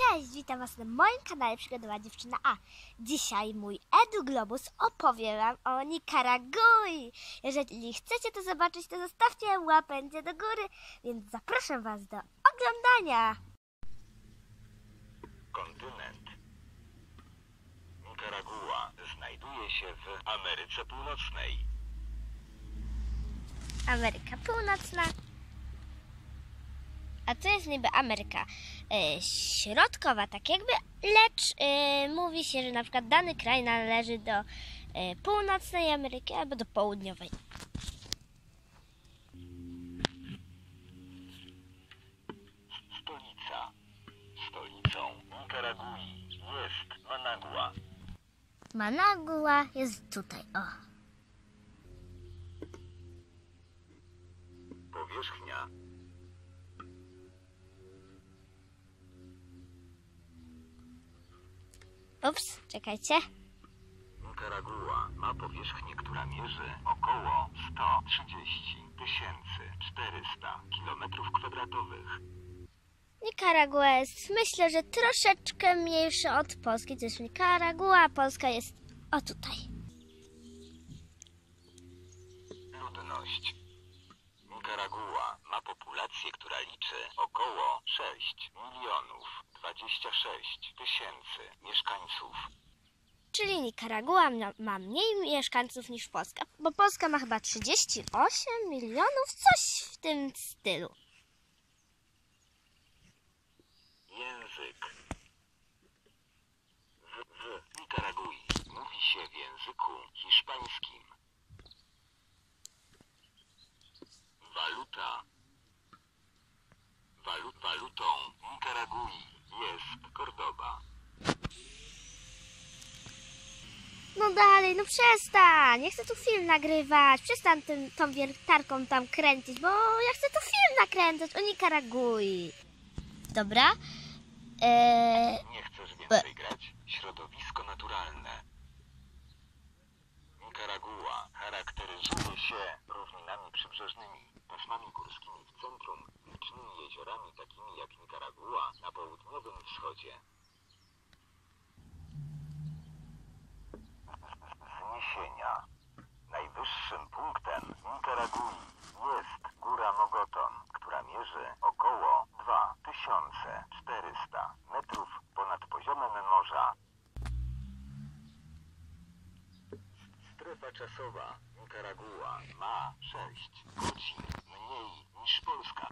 Cześć, witam Was na moim kanale Przygodowa Dziewczyna A. Dzisiaj mój EduGlobus opowie Wam o Nikaragui. Jeżeli chcecie to zobaczyć, to zostawcie łapędzie do góry, więc zapraszam Was do oglądania. Kontynent Nikaragua znajduje się w Ameryce Północnej. Ameryka Północna. A to jest niby Ameryka Środkowa, tak jakby, lecz mówi się, że na przykład dany kraj należy do północnej Ameryki albo do południowej. Stolicą Nikaragui jest Managua. Managua jest tutaj, o. Powierzchnia Ups, czekajcie. Nikaragua ma powierzchnię, która mierzy około 130 400 km². Nikaragua jest, myślę, że troszeczkę mniejsza od Polski. To jest Nikaragua, a Polska jest o tutaj. Ludność Nikaragua ma populację, która liczy około 6 26 000 mieszkańców. Czyli Nikaragua ma mniej mieszkańców niż Polska, bo Polska ma chyba 38 milionów, coś w tym stylu. Język. W Nikaragui mówi się w języku hiszpańskim. Waluta. Walutą Nikaragui jest Cordoba. No dalej, no przestań, ja chcę tu film nagrywać, przestań tą wiertarką tam kręcić, bo ja chcę tu film nakręcać o Nikaragui. Dobra? Nie chcesz więcej grać? Środowisko naturalne. Nikaragua charakteryzuje się równinami przybrzeżnymi, pasmami górskimi w centrum, licznymi jeziorami takimi jak Nikaragua na południowym wschodzie. Wzniesienia. Najwyższym punktem Nikaragui jest góra Mogoton, która mierzy około 2400 metrów ponad poziomem morza. Strefa czasowa Nikaragua ma 6 godzin mniej niż Polska.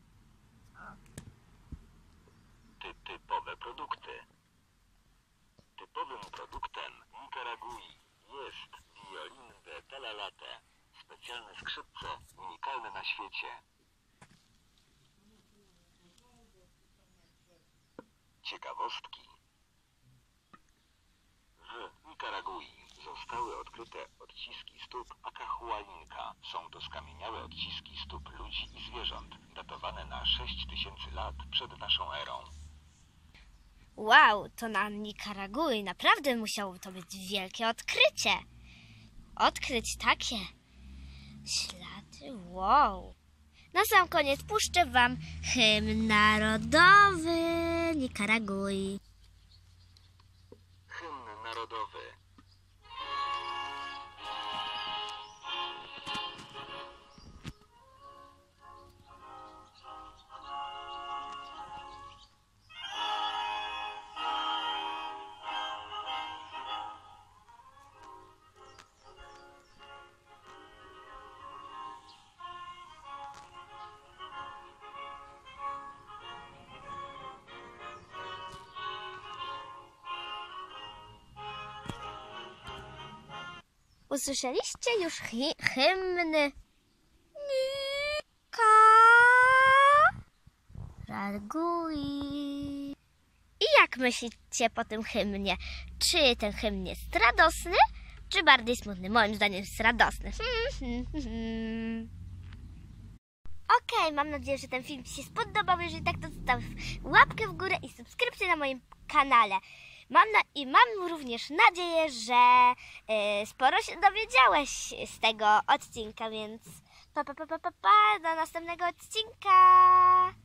Typowe produkty. Typowym produktem Nikaragui jest violín de talalate, specjalne skrzypce unikalne na świecie. Ciekawostki. W Nikaragui zostały odkryte odciski stóp Acahualinca. Są to skamieniałe odciski stóp ludzi i zwierząt, datowane na 6000 lat przed naszą erą. Wow, to na Nikaragui naprawdę musiało to być wielkie odkrycie. Odkryć takie ślady, wow. Na sam koniec puszczę Wam hymn narodowy Nikaragui. Hymn narodowy. Usłyszeliście już hymn Nikaragui. I jak myślicie po tym hymnie? Czy ten hymn jest radosny, czy bardziej smutny? Moim zdaniem jest radosny. Okej, mam nadzieję, że ten film Ci się spodobał. Jeżeli tak, to zostaw łapkę w górę i subskrypcję na moim kanale. Mam również nadzieję, że sporo się dowiedziałeś z tego odcinka, więc pa, do następnego odcinka!